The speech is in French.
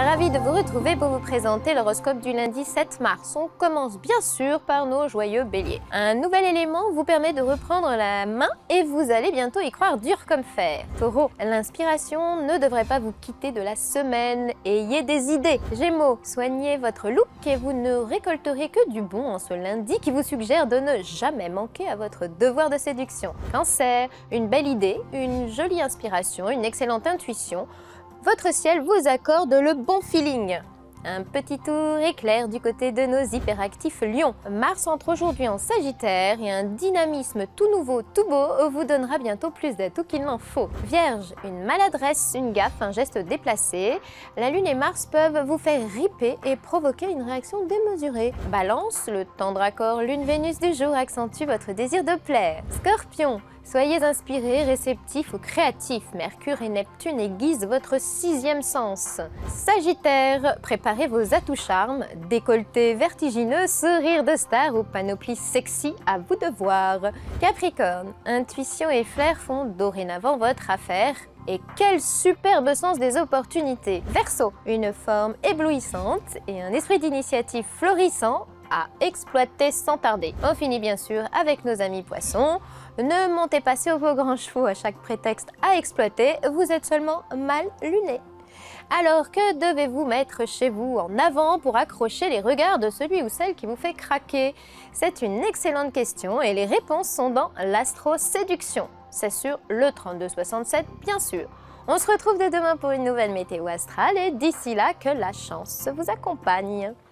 ravie de vous retrouver pour vous présenter l'horoscope du lundi 7 mars. On commence bien sûr par nos joyeux béliers. Un nouvel élément vous permet de reprendre la main et vous allez bientôt y croire dur comme fer. Taureau, l'inspiration ne devrait pas vous quitter de la semaine. Ayez des idées. Gémeaux, soignez votre look et vous ne récolterez que du bon en ce lundi qui vous suggère de ne jamais manquer à votre devoir de séduction. Cancer, une belle idée, une jolie inspiration, une excellente intuition. Votre ciel vous accorde le bon feeling. Un petit tour éclair du côté de nos hyperactifs lions. Mars entre aujourd'hui en Sagittaire et un dynamisme tout nouveau, tout beau vous donnera bientôt plus d'atouts qu'il n'en faut. Vierge, une maladresse, une gaffe, un geste déplacé. La Lune et Mars peuvent vous faire riper et provoquer une réaction démesurée. Balance, le tendre accord Lune-Vénus du jour accentue votre désir de plaire. Scorpion, soyez inspiré, réceptif ou créatif. Mercure et Neptune aiguisent votre sixième sens. Sagittaire, préparez vos atouts charmes, décolleté vertigineux, sourire de star ou panoplie sexy, à vous de voir. Capricorne, intuition et flair font dorénavant votre affaire. Et quel superbe sens des opportunités! Verseau, une forme éblouissante et un esprit d'initiative florissant à exploiter sans tarder. On finit bien sûr avec nos amis poissons. Ne montez pas sur vos grands chevaux à chaque prétexte à exploiter, vous êtes seulement mal lunés. Alors que devez-vous mettre chez vous en avant pour accrocher les regards de celui ou celle qui vous fait craquer? C'est une excellente question et les réponses sont dans l'astro-séduction. C'est sur le 3267 bien sûr. On se retrouve dès demain pour une nouvelle météo astrale et d'ici là que la chance vous accompagne.